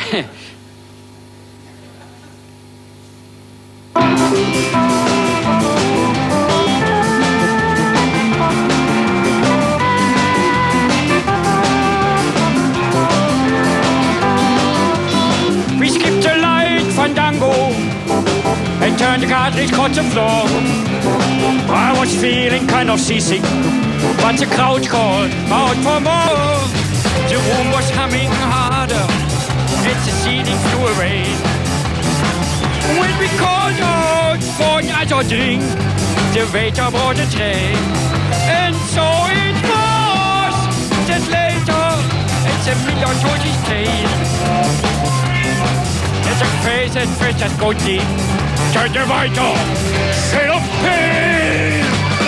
We skipped a light fandango and turned the cartridge on the floor. I was feeling kind of seasick, but the crowd called out for more. The room was humming harder, it's receding through a rain. When we called out for another drink, the waiter brought a tray. And so it was that later, it's a million told his tale. It's a face and face that go deep. Turn the waiter, shade of pain.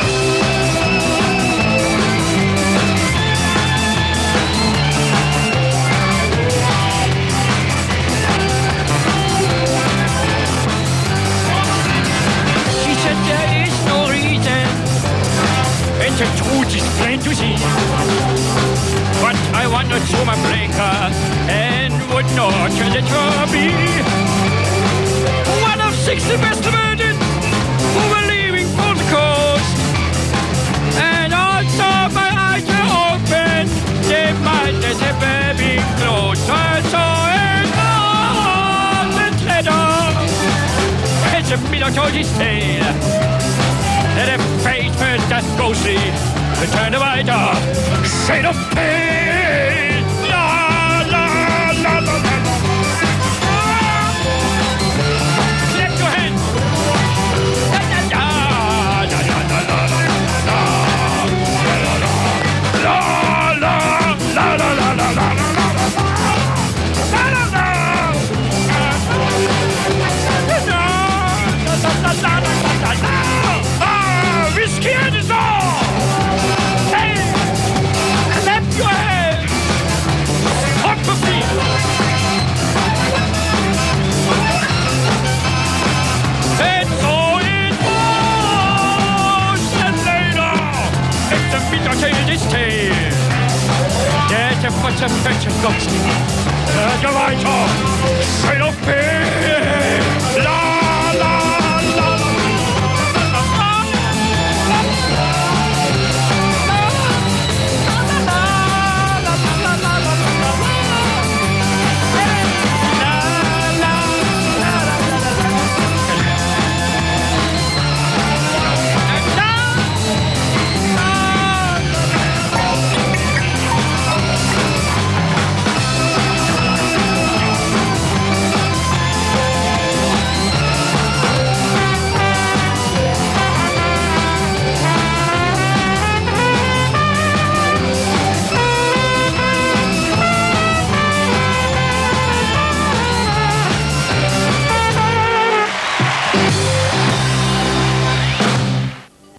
There is no reason, and the truth is plain to see. But I wandered through my blinker and would not let her be. One of 6 investigated who were leaving for the coast, and also my eyes were open. They might as have been closed. I saw an open letter. It's a military tale. That a face first just ghostly, turn the lighter, shade of pain. La la la la la. Clap your hands. La la la la la la la la la la la la. We scared us all! Hey! Clap your hands! Up for me! And so it was! And later, it's a military tale. There's a bunch of French ghosts. The light off!